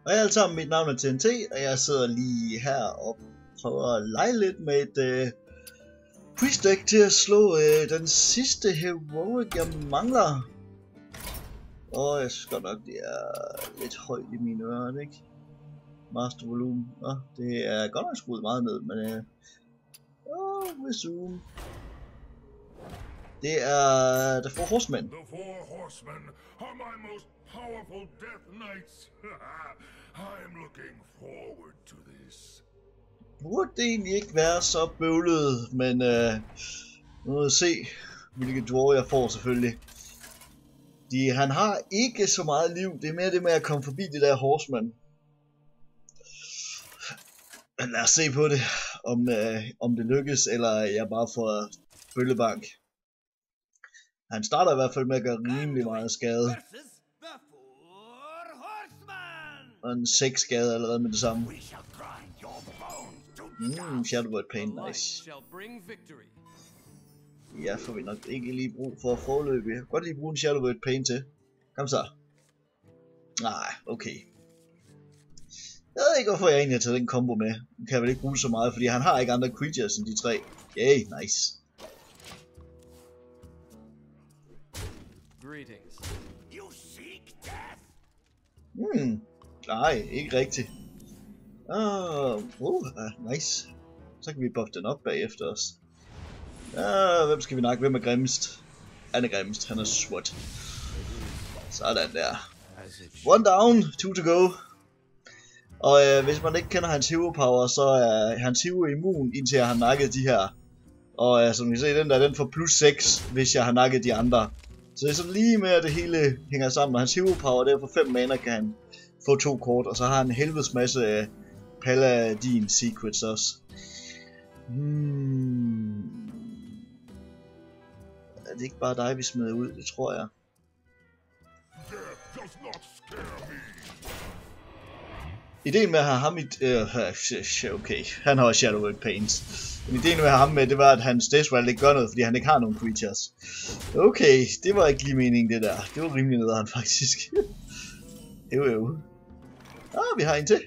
Hej alle sammen, mit navn er TNT, og jeg sidder lige her og prøver at lege lidt med et quiz-deck til at slå den sidste heroic, jeg mangler. Og jeg synes godt nok, det er lidt højt i mine ører, ikke? Master volume. Det er godt nok skruet meget ned, men resume. Det er The Four Horsemen. The Four Horsemen are my most powerful death knights. I'm looking forward to this. Burde det egentlig ikke være så bøvlet, men nu må vi se, hvilke dwarf jeg får selvfølgelig. Han har ikke så meget liv, det er mere det med at komme forbi det der horseman. Men lad os se på det, om det lykkes, eller jeg bare får bøllebank. Han starter i hvert fald med at gøre rimelig meget skade. Og en 6 skade allerede med det samme. Shadowvoid Pain, nice. Ja, får vi nok ikke lige brug for at forløbe. Jeg kan godt lige bruge en Shadowvoid Pain til. Kom så. Nej, okay. Jeg ved ikke hvorfor jeg egentlig har taget den combo med. Den kan jeg vel ikke bruge så meget, fordi han har ikke andre creatures end de 3. Yay, nice. Nej, ikke rigtigt. Nice. Så kan vi buffe den op bagefter os. Hvem skal vi nakke? Hvem er grimmest? Han er grimmest, han er SWAT. Sådan der. 1 down, 2 to go. Og hvis man ikke kender hans hero power, så er hans hero immun, indtil jeg har nakket de her. Og som I kan se, den får plus 6, hvis jeg har nakket de andre. Så det er så lige med, at det hele hænger sammen. Og hans hero power, der for 5 mana, kan han få 2 kort. Og så har han en helvedes masse af Paladin secrets også. Er det ikke bare dig, vi smider ud? Det tror jeg. Ideen med at have ham i... okay, han har Shadowvoid Pains. Men ideen med at have ham med, det var, at hans Deathrattle ikke gør noget, fordi han ikke har nogen creatures. Okay, det var ikke lige meningen det der. Det var rimelig nederen faktisk. Jo. Vi har en til.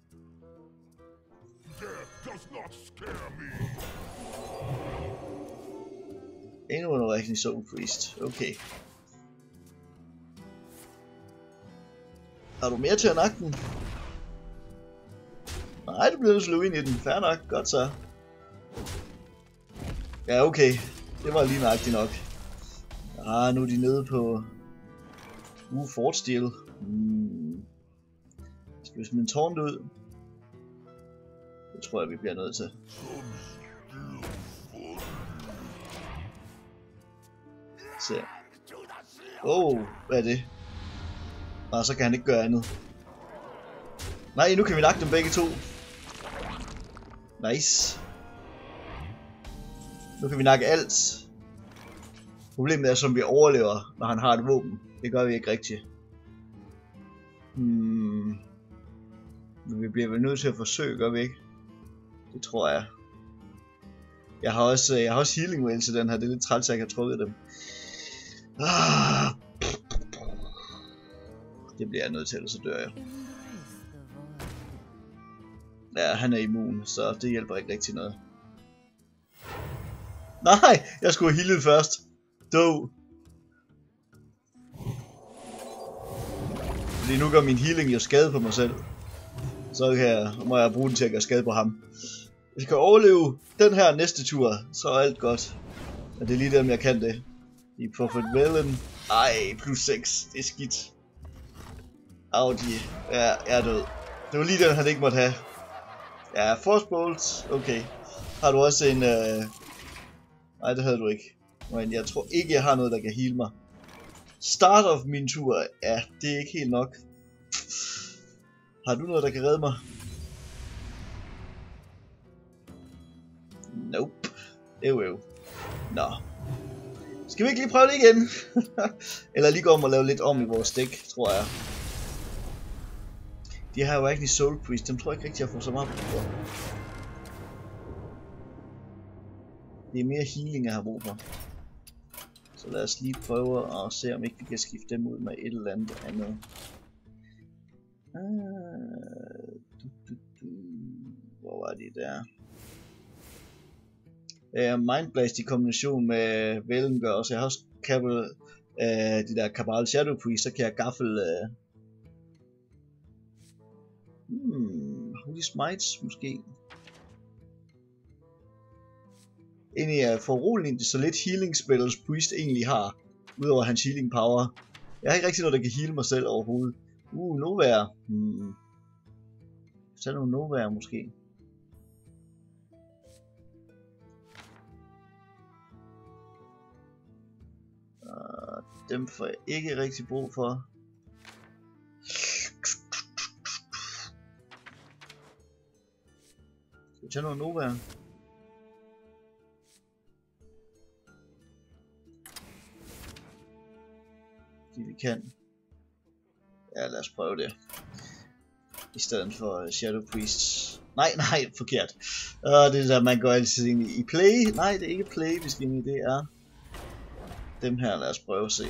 Endnu en Awakening Soul Priest. Okay. Har du mere til at nakke den? Nej, du bliver nødt til at slå ind i den. Fair nok. Godt så. Ja, okay. Det var lige nøjagtigt nok. Nu er de nede på... Fort Steel. Skal vi smide en tårn ud? Det tror jeg, vi bliver nødt til. Se. Hvad er det? Så kan han ikke gøre andet. Nej, nu kan vi nakke dem begge to. Nice. Nu kan vi nakke alt. Problemet er, som vi overlever, når han har et våben. Det gør vi ikke rigtigt. Men vi bliver vel nødt til at forsøge, gør vi ikke? Det tror jeg. Jeg har også healing whale til den her. Det er lidt træls, at jeg ikke har trukket dem. Det bliver jeg nødt til, så dør jeg. Ja, han er immun, så det hjælper ikke rigtig noget. Nej, jeg skulle have healet først. Fordi nu gør min healing jo skade på mig selv. Så må jeg bruge den til at gøre skade på ham. Hvis jeg kan overleve den her næste tur, så er alt godt. Og det er lige dem, jeg kan det. I Prophet Velen. Ej, plus 6. Det er skidt. Jeg er død. Det var lige den, han ikke måtte have. Ja, Force Bolt. Okay. Har du også en... Nej, det havde du ikke. Men jeg tror ikke, jeg har noget, der kan heal mig. Start of min tur. Ja, det er ikke helt nok. Har du noget, der kan redde mig? Nope. Nå. Skal vi ikke lige prøve det igen? Eller lige gå om og lave lidt om i vores dæk, tror jeg. De her Awakening Soul Priest, dem tror jeg ikke rigtig, jeg får så meget brug for. Det er mere healing, jeg har brug for. Så lad os lige prøve at se, om ikke vi kan skifte dem ud med et eller andet. var de der. Mindblast i kombination med Velen gør også. Jeg har også de der Cabal Shadow Priest, så kan jeg gaffel Holy Smites måske. Egentlig er foruroligende så lidt healing spells Priest egentlig har, udover hans healing power. Jeg har ikke rigtig noget der kan heal mig selv overhovedet. Novaer. Tag nogle Novaer måske. Dem får jeg ikke rigtig brug for. Skal vi tage noget Nova? Fordi vi kan. Ja, lad os prøve det. I stedet for Shadow Priests. Nej, forkert. Det der, man går altid ind i play. Nej, det er ikke play, vi skal ind i, det er dem her. Lad os prøve at se.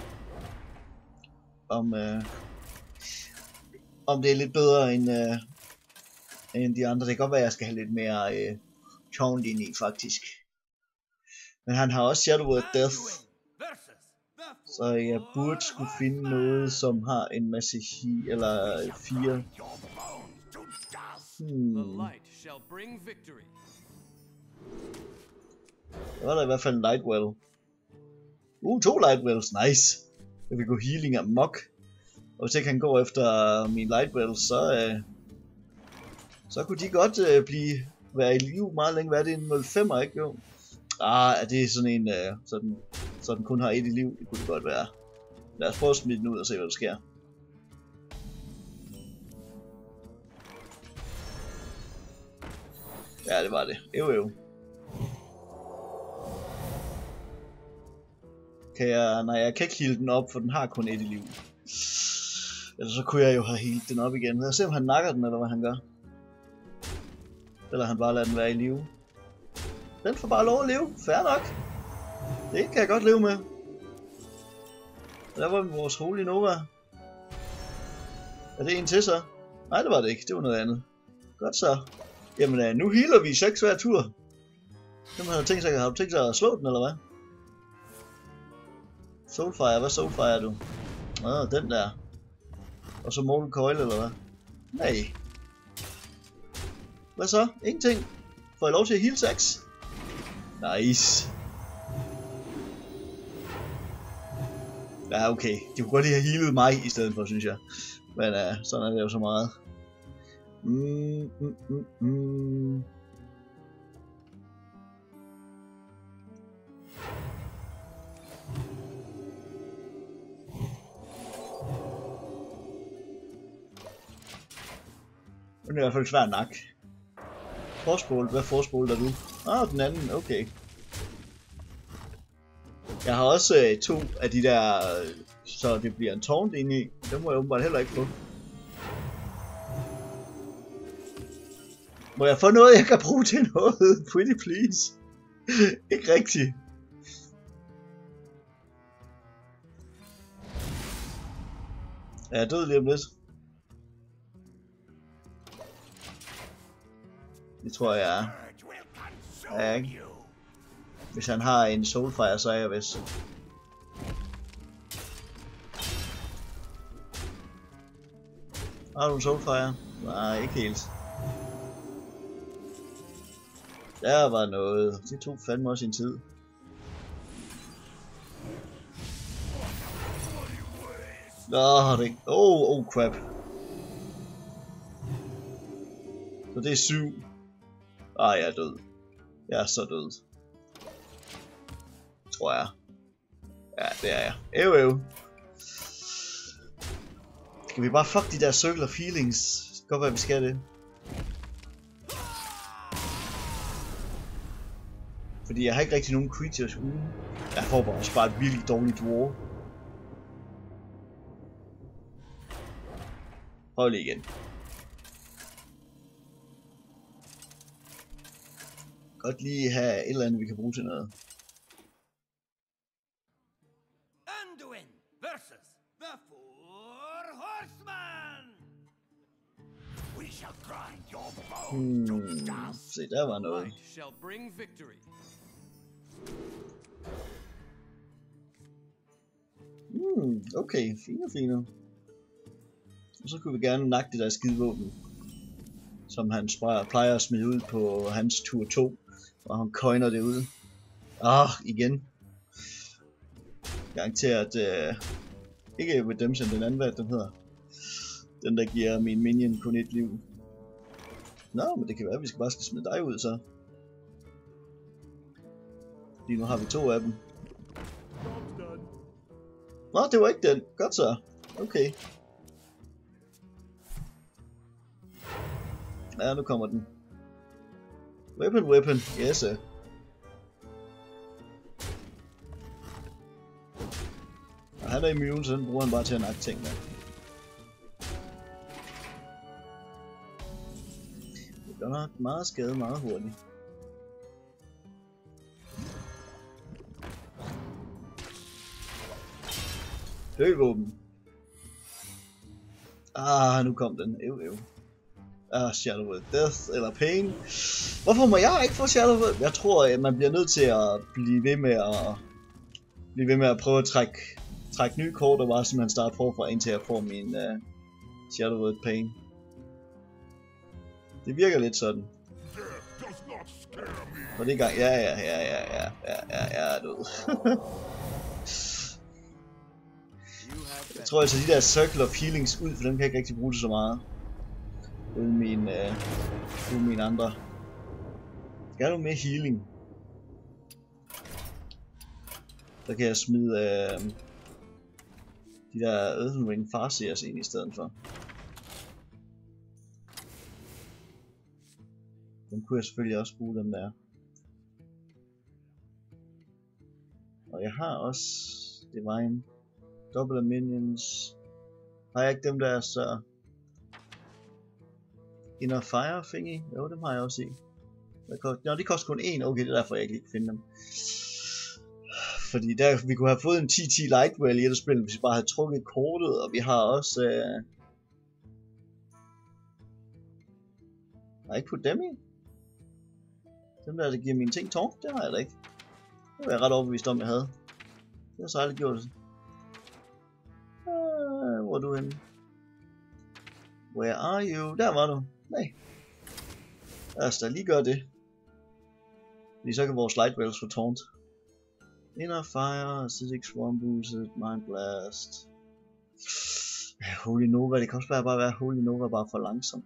Om det er lidt bedre end de andre. Det kan godt være, at jeg skal have lidt mere taunt ind i, faktisk. Men han har også Shadow of Death. Så jeg burde skulle finde noget, som har en masse eller 4. Der var der i hvert fald en Lightwell. 2 Lightwells, nice. Jeg vil gå healing amok. Og hvis jeg kan gå efter min Lightwell, så kunne de godt være i liv meget længe. Hvad er det, en 05'er, ikke jo? Er det sådan en, så den kun har 1 i liv? Det kunne det godt være. Lad os prøve at smide den ud og se hvad der sker. Ja, det var det. Ev. Nej, jeg kan ikke heale den op, for den har kun 1 i liv. Ellers så kunne jeg jo have healet den op igen. Lad os se om han nakker den, eller hvad han gør. Eller han bare lader den være i live. Den får bare lov at leve. Fair nok. Det kan jeg godt leve med. Der var vores Holy Nova. Er det en til så? Nej, det var det ikke. Det var noget andet. Godt så. Jamen nu healer vi 6 hver tur. Dem har du tænkt sig at slå den, eller hvad? Soulfire, hvad Soulfire er du? Den der. Og så Mortal Coil, eller hvad? Nej. Hvad så? Ingenting. Får jeg lov til at heal 6? Nice. Ja, okay. De kunne godt lige have healet mig i stedet for, synes jeg. Men sådan er det jo så meget. Den er i hvert fald svær nak. Forspolet, hvad forspolet er du? Den anden, okay. Jeg har også 2 af de der, så det bliver en taunt inde i. Dem må jeg åbenbart heller ikke få. Må jeg få noget, jeg kan bruge til noget? Pretty please. Ikke rigtigt. Jeg er død lige om lidt. Det tror jeg er ikke. Hvis han har en Soulfire, så er jeg vist. Har du en Soulfire? Nej, ikke helt. Der var noget. Det tog fandme også en tid. Det... crap. Så det er 7. Jeg er død. Jeg er så død. Tror jeg. Ja, det er jeg. Ev. Skal vi bare fuck de der circle of feelings? Det kan godt være, vi skal det. Fordi jeg har ikke rigtig nogen creatures ude. Jeg får bare også bare et virkelig dårligt dwarf. Prøv lige igen. Godt lige have et eller andet, vi kan bruge til noget. Anduin versus the Four Horsemen. We Se, der var noget. Okay, fine. Og så kunne vi gerne nakke det der skidevåben, som han plejer at smide ud på hans tur 2, og han coiner det ud. Igen. Garanteret, ikke Redemption, den anden, hvad den hedder. Den der giver min minion kun 1 liv. Nå, men det kan være, at vi bare skal smide dig ud så. Lige nu har vi 2 af dem. Nå, det var ikke den. Godt så. Okay. Ja, nu kommer den. Weapon. Yes, sir. Og han er immune, så den bruger han bare til at nakke tingene. Det gør nok meget skade meget hurtigt. Døvåben. Nu kom den. Shadow of Death eller Pain. Hvorfor må jeg ikke få Shadow of Death? Jeg tror, at man bliver nødt til at blive ved med at prøve at trække nye kort og bare simpelthen starte forfra, indtil jeg får min Shadow of Pain. Det virker lidt sådan. Og det er gang. Ja, jeg er død. Jeg tror altså de der Circle of Healings ud, for dem kan jeg ikke rigtig bruge det så meget. Uden mine andre. Skal du med healing? Så kan jeg smide de der Earthen Ring Farseers ind i stedet for. Dem kunne jeg selvfølgelig også bruge, dem der. Og jeg har også Divine. Double of minions. Har jeg ikke dem der så... Inner Fire thingy? Jo, dem har jeg også i. Nå, de koster kun 1. Okay, det er derfor jeg ikke kan finde dem. Fordi der, vi kunne have fået en 10-10 light well i et spil, hvis vi bare havde trukket kortet. Og vi har også... Har jeg ikke puttet dem i? Dem der giver mine ting tårn, det har jeg da ikke. Det var jeg ret overbevist om, jeg havde. Det har så aldrig gjort det. Hvor er du henne? Where are you? Der var du. Nej. Lad os da lige gøre det. Fordi så kan vores light wells få taunt. Inner Fire, Acidic Swarm Boosted, Mind Blast. Holy Nova, det kan også bare være Holy Nova bare for langsom.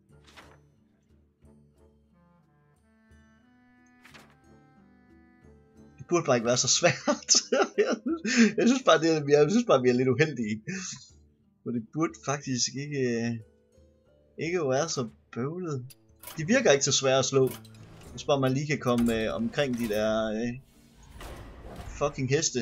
Det burde bare ikke være så svært. jeg synes bare vi er lidt uheldige. For det burde faktisk ikke være så bøvlet. De virker ikke så svære at slå. Hvis bare man lige kan komme omkring de der fucking heste.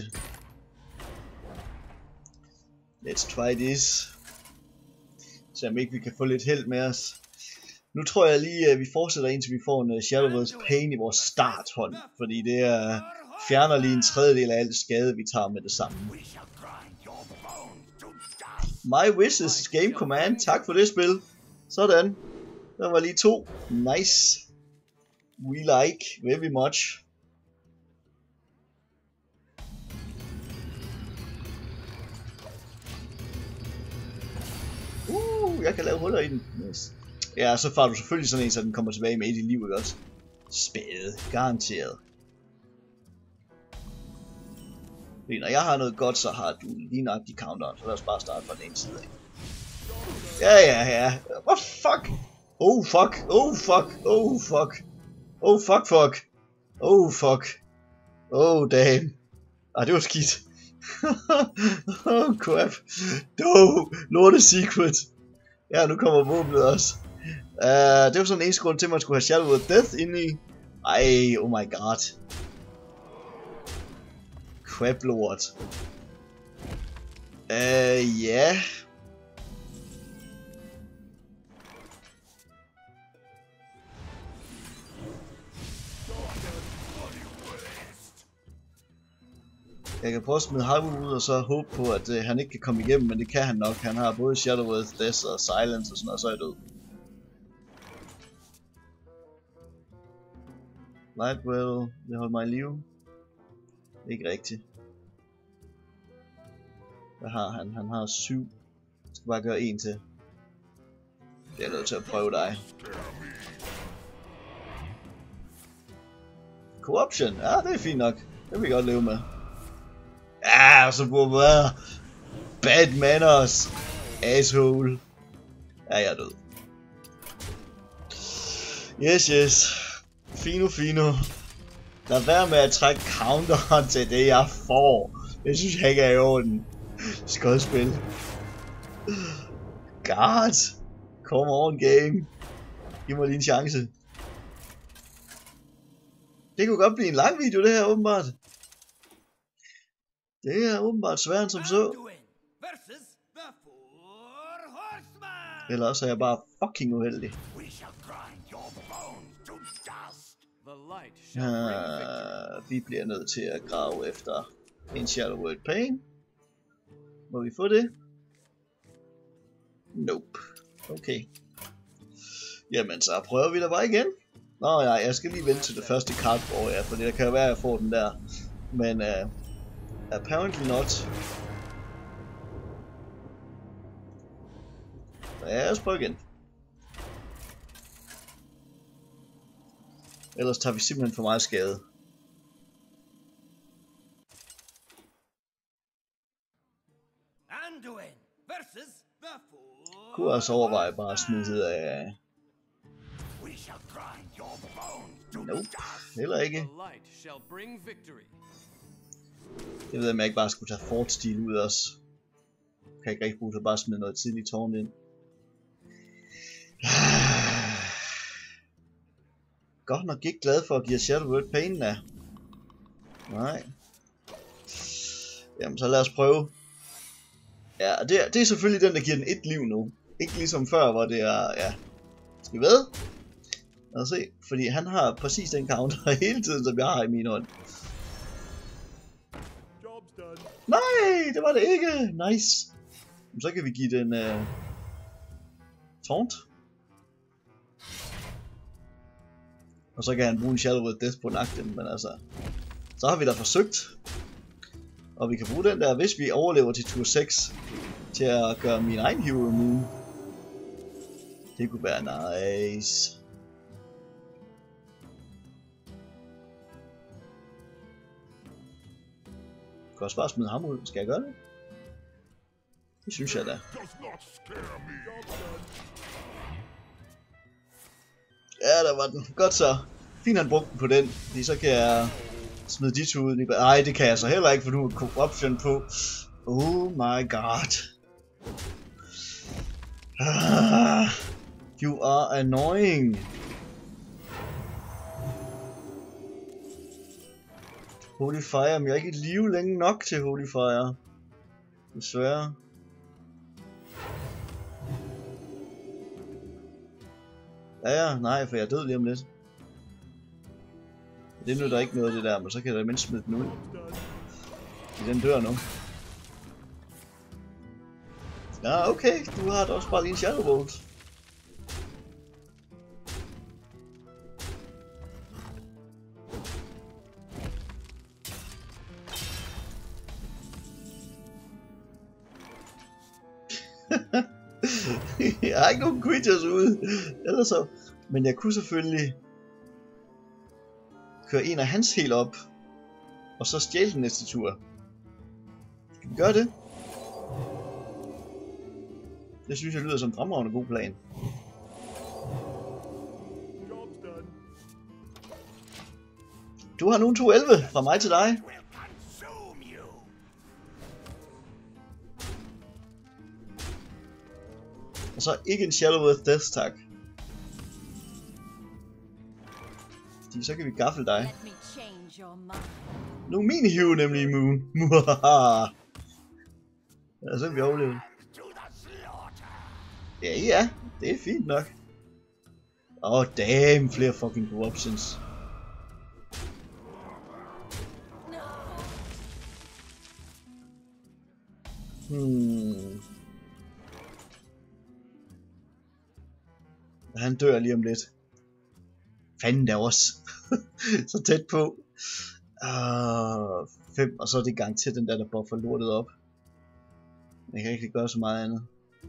Let's try this. Så om ikke vi kan få lidt held med os. Nu tror jeg lige at vi fortsætter indtil vi får en Shadow of Pain i vores starthånd. Fordi det fjerner lige en tredjedel af alt skade vi tager med det samme. My wishes, game command. Tak for det spil. Sådan. Der var lige 2. Nice. We like very much. Jeg kan lave huller i den. Nice. Ja, så får du selvfølgelig sådan en, så den kommer tilbage med 1 i liv, ikke også? Spæde. Garanteret. Fordi når jeg har noget godt, så har du lige nok de counteren. Så lad os bare starte fra den ene side af. Ja. What fuck? Oh fuck. Oh damn. Det var skidt. Oh crap. No, lorte secret. Ja, nu kommer våbnet også. Det var sådan en eneste grund til, at man skulle have Shadow of Death inde i. Ej, oh my god. Crap lort. Ja. Jeg kan prøve at smide Harvey ud og så håbe på, at han ikke kan komme igennem, men det kan han nok. Han har både Shadow of Death og Silence og sådan noget, og så er jeg død. Lightwell vil holde mig i live. Ikke rigtigt. Hvad har han? Han har 7. Jeg skal bare gøre 1 til. Jeg er nødt til at prøve dig. Corruption. Ja, det er fint nok. Det vil jeg godt leve med. Ja, så burde være bad manners. Asshole. Ja, jeg er død. Yes. Fino. Lad være med at trække counteren til det, jeg får. Det synes jeg ikke er i orden. Skodspil. God. Come on, game. Giv mig lige en chance. Det kunne godt blive en lang video, det her, åbenbart. Det er åbenbart sværere som så. Eller også er jeg bare fucking uheldig. Vi bliver nødt til at grave efter en Shadow Word Pain. Må vi få det? Nope. Okay. Jamen så prøver vi da bare igen. Nå ja, jeg skal lige vente til det første cardboard, ja, for det kan være at jeg får den der. Men apparently not. Ja, os prøve igen. Ellers tager vi simpelthen for meget skade. Kunne også overveje bare at smide af. Nope, heller ikke. Jeg ved, om jeg ikke bare skulle tage fortstil ud også. Kan ikke rigtig bruge til at bare smide noget tidligt tårn ind. Godt nok ikke glad for at give Shadow Word Pain af. Nej. Jamen så lad os prøve. Ja, det er selvfølgelig den, der giver den 1 liv nu. Ikke ligesom før, hvor det er, ja. Skal vi ved? Lad os se, fordi han har præcis den counter hele tiden, som jeg har i min hånd. Nej, det var det ikke. Nice. Så kan vi give den taunt. Og så kan han bruge en Shadow Word Death på nakken, men altså. Så har vi da forsøgt. Og vi kan bruge den der, hvis vi overlever til tur 6, til at gøre min egen hero immun. Det kunne være nice. Jeg kan også bare smide ham ud. Skal jeg gøre det? Det synes jeg da. Ja, der var den. Godt så. Fint han brugte den på den. Fordi så kan jeg smide de to ud. Nej, det kan jeg så heller ikke, for du har corruption på. Oh my god. You are annoying. Holy Fire, men jeg er ikke i live længe nok til Holy Fire. Desværre. Ja, nej, for jeg er død lige om lidt. Det nytter ikke noget det der, men så kan jeg da mindst smide den ud. Den dør nu. Ja, okay, du har da også bare lige en Shadow Bolt. Jeg har ikke nogen creatures ude, ellers så. Men jeg kunne selvfølgelig køre en af hans helt op, og så stjæle den næste tur. Skal vi gøre det? Det synes jeg lyder som en fremragende god plan. Du har nu en 211 fra mig til dig. Og så ikke en Shadow Word Death, tak. Fordi så kan vi gaffle dig. Nu er min hero nemlig immun. Ja, så kan vi overleve. Ja, det er fint nok. Damn, flere fucking corruptions. Han dør lige om lidt. Fanden der også. Så tæt på. 5, og så er det gang til den der buffer lortet op. Jeg kan ikke gøre så meget andet.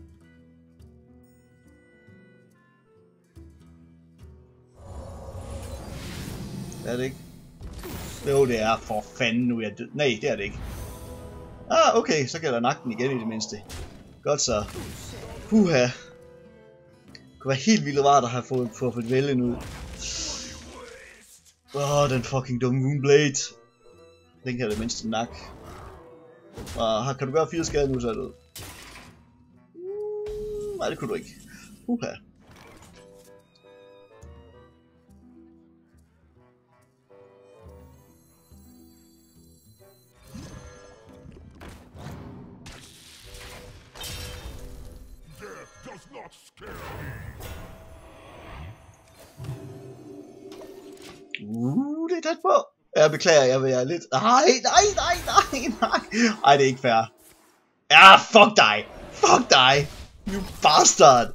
Det er det ikke. Jo, det er for fanden nu jeg død. Nej, det er det ikke. Okay, så kan jeg da nakke den igen i det mindste. Godt så. Puha. Det kunne være helt vildt rart at have fået vælgen ud. Den fucking dumme Moonblade. Den kan jeg det mindste nakke. Kan du gøre 4 skade nu, så er det ud. Nej, det kunne du ikke. Puha. Det er tæt på. Jeg beklager, jeg vil lidt. Nej. Ej, det er ikke fair. Ja, fuck dig. Fuck dig. You bastard.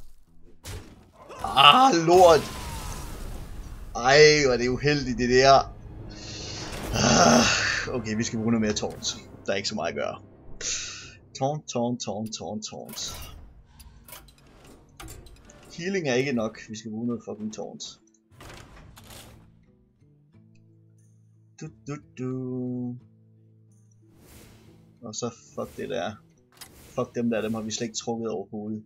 Lort. Ej, hvor er det uheldigt det der. Okay, vi skal bruge noget mere taunt. Der er ikke så meget at gøre. Taunt. Healing er ikke nok. Vi skal bruge noget fucking taunt. Og så fuck det der. Fuck dem der, dem har vi slet ikke trukket overhovedet.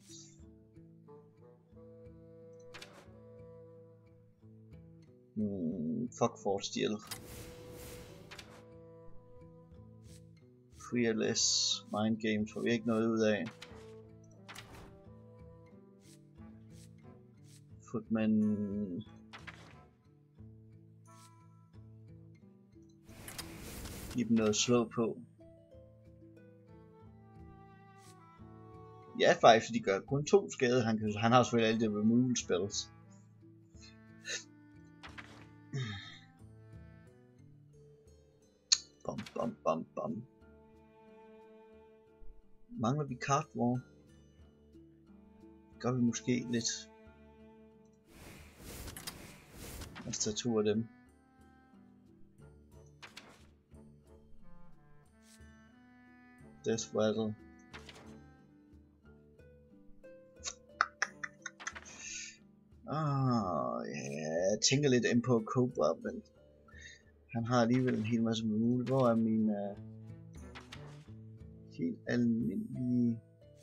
Fuck Force Steel. Fearless Mind Games får vi ikke noget ud af. Footman. Giv dem noget at slå på. Ja, faktisk, de gør kun 2 skade. Han har selvfølgelig alle de removal spells. Bam. Mangler vi card war? Gør vi måske lidt. Lad os tage 2 af dem. Death Rattle. Jeg tænker lidt ind på Cobra, men han har alligevel en hel masse muligheder. Hvor er min helt almindelige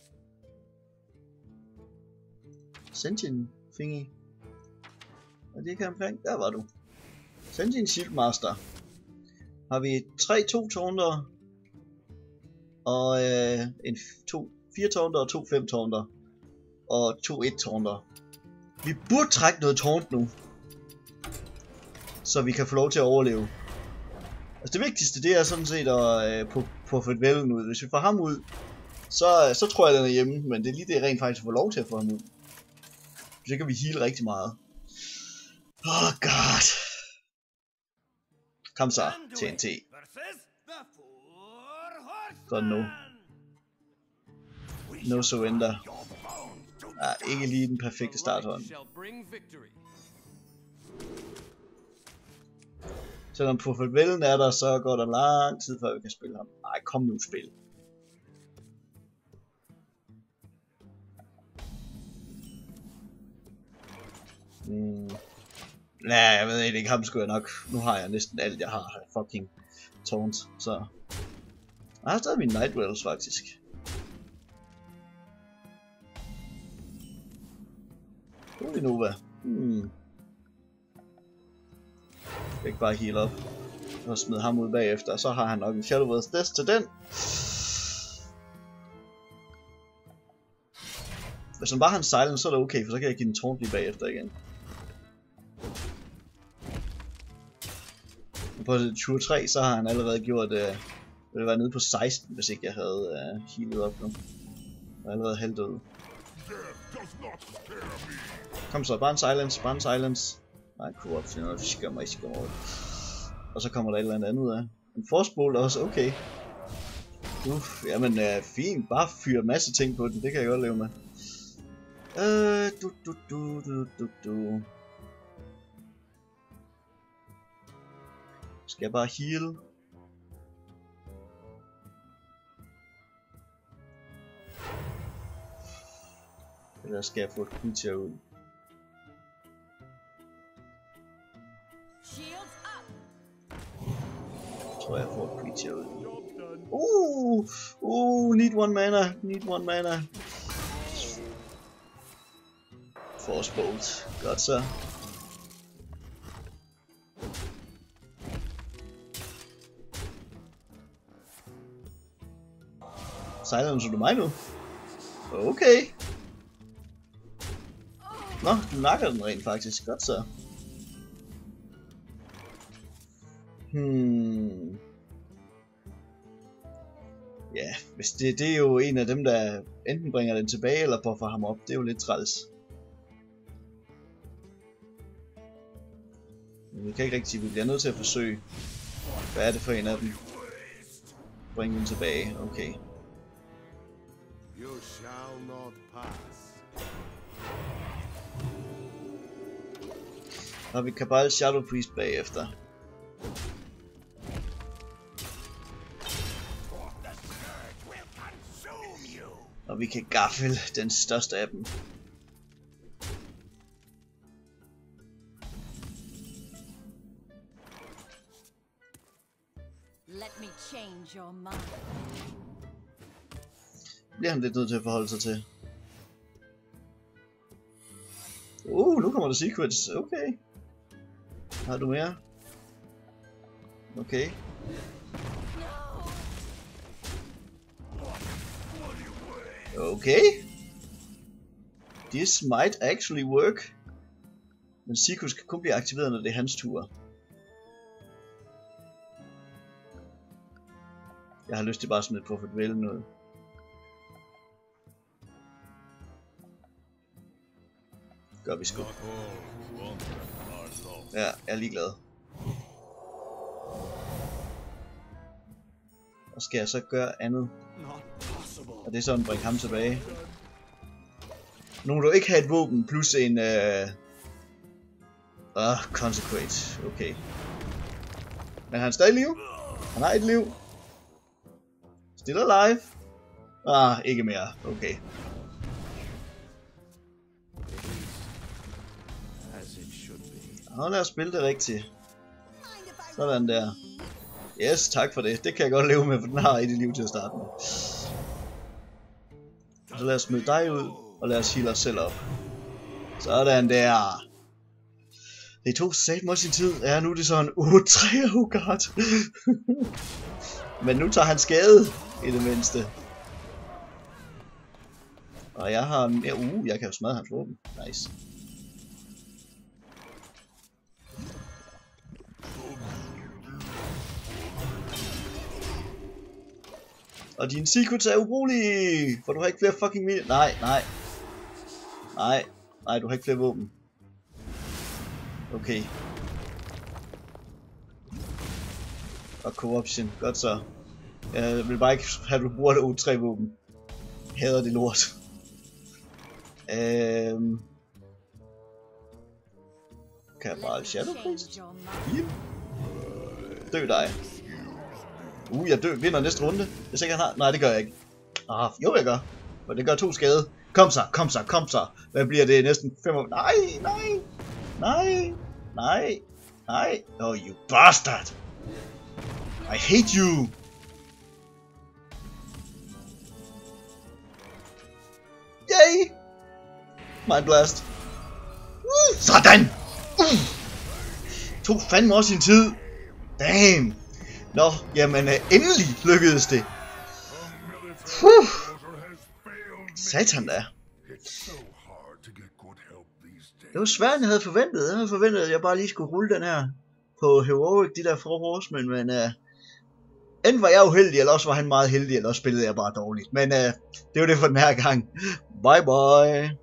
Sentient thingy? Og det kan omkring, der var du. Sentient Shieldmaster. Har vi 3 2 taunter og 4 taunter og 2 5 taunter og 2 1 taunter. Vi burde trække noget taunt nu, så vi kan få lov til at overleve. Altså det vigtigste, det er sådan set at få vælgen ud. Hvis vi får ham ud, så tror jeg den er hjemme, men det er lige det rent faktisk at få lov til at få ham ud. Så kan vi heal rigtig meget. God. Kom så, TNT. Sådan nu. No surrender. Ikke lige den perfekte starthånd. Selvom Prophet-vælden er der, så går der lang tid før vi kan spille ham. Ej, kom nu spil. Nej, jeg ved ikke, ham skulle jeg nok. Nu har jeg næsten alt, jeg har fucking taunt, så. Jeg har stadig mine Night Rails faktisk. Holy Nova. Ikke bare heal op og smide ham ud bagefter, så har han nok en Shadow Word's Death til den. Hvis han bare har en silence, så er det okay, for så kan jeg give den taunt lige bagefter igen. Og på tur 3, så har han allerede gjort, ville det være nede på 16, hvis ikke jeg havde healet op nu. Jeg er allerede helt død. Kom så, bare en silence, Nej, corrupt, det er noget, vi skal over. Og så kommer der et eller andet ud af. En force-bolt også, okay. Jamen fint, bare fyre en masse ting på den, det kan jeg godt leve med. Skal jeg bare heal? Eller skal jeg få et creature ud? Jeg tror jeg får et creature ud. Need one mana. Need one mana. Force bolt. Godt så. Silencer du mig nu? Okay. Nå, du nakker den rent faktisk. Godt så. Ja, hvis det er jo en af dem, der enten bringer den tilbage eller buffer ham op. Det er jo lidt træls. Men vi kan ikke rigtig, vi bliver nødt til at forsøge. Hvad er det for en af dem? Bring den tilbage, okay. You shall not pass. Har vi Cabal Shadow Priest bagefter. Og vi kan gaffel den største af dem. Let me change your mind. Bliver han lidt nødt til at forholde sig til. Nu kommer der secrets. Okay. Har du mere? Okay. Okay. This might actually work. Men secrets kan kun blive aktiveret, når det er hans tur. Jeg har lyst til bare sådan et profit vælge noget. Gør vi sgu. Ja, jeg er ligeglad. Og skal jeg så gøre andet? Og det er sådan, bringe ham tilbage. Nu må du ikke have et våben plus en Consecrate. Okay. Men han er stadig i liv. Han har et liv. Still alive. Ikke mere. Okay. Og lad os spille det rigtigt. Sådan der. Yes, tak for det. Det kan jeg godt leve med, for den har et liv til at starte med. Så lad os smide dig ud, og lad os heale os selv op. Sådan der. Det tog satme også sin tid. Ja, nu er det sådan 8-3, oh god. Men nu tager han skade, i det mindste. Og jeg har mere, jeg kan jo smadre hans våben. Nice. Og dine secrets er ubrugelige, for du har ikke flere fucking minions. Nej, du har ikke flere våben. Okay. Og corruption, godt så. Jeg vil bare ikke have, at du bruger det 3 våben. Hader det lort. Kan jeg bare Shadow Priest? Yep. Dø dig. Jeg vinder næste runde. Jeg sikkert har. Nej, det gør jeg ikke. Jo, jeg gør. For det gør 2 skade. Kom så. Hvad bliver det næsten 5 år? Nej. Oh, you bastard. I hate you. Yay. Mind blast. Sådan. Tog fandme også sin tid. Damn. Nå, jamen endelig lykkedes det. Satan da. Det var svært, end jeg havde forventet. Jeg havde forventet, at jeg bare lige skulle rulle den her på Heroic, de der 4 horsemen, men enten var jeg uheldig, eller også var han meget heldig, eller også spillede jeg bare dårligt. Men det var det for den her gang. Bye bye.